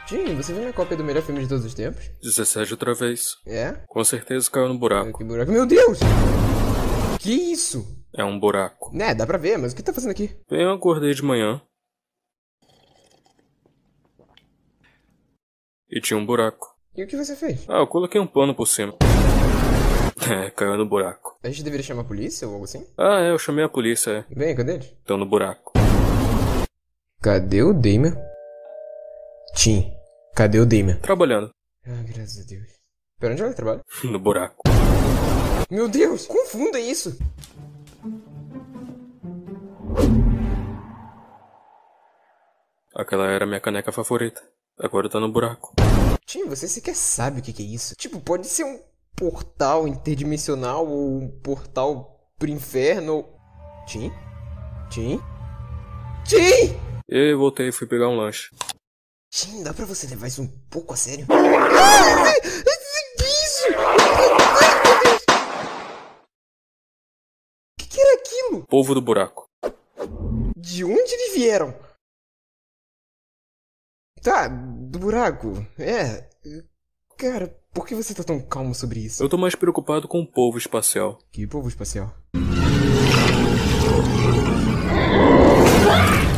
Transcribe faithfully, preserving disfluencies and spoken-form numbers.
Tim, você viu minha cópia do melhor filme de todos os tempos? dezessete outra vez. É? Com certeza caiu no buraco. Que buraco. Meu Deus! Que isso? É um buraco. Né, dá pra ver, mas o que tá fazendo aqui? Bem, eu acordei de manhã. E tinha um buraco. E o que você fez? Ah, eu coloquei um pano por cima. É, caiu no buraco. A gente deveria chamar a polícia ou algo assim? Ah, é, eu chamei a polícia, é. Vem, cadê eles? Estão no buraco. Cadê o Damien? Tim, cadê o Damien? Trabalhando. Ah, graças a Deus. Pera, onde ela trabalha? No buraco. Meu Deus, confunda isso! Aquela era a minha caneca favorita. Agora tá no buraco. Tim, você sequer sabe o que que é isso. Tipo, pode ser um portal interdimensional ou um portal pro inferno ou... Tim? Tim? Tim! E voltei e fui pegar um lanche. Tim, dá pra você levar isso um pouco a sério? Ah, isso! O que que era aquilo? Polvo do buraco. De onde eles vieram? Tá, do buraco. É. Cara, por que você tá tão calmo sobre isso? Eu tô mais preocupado com o polvo espacial. Que povo espacial?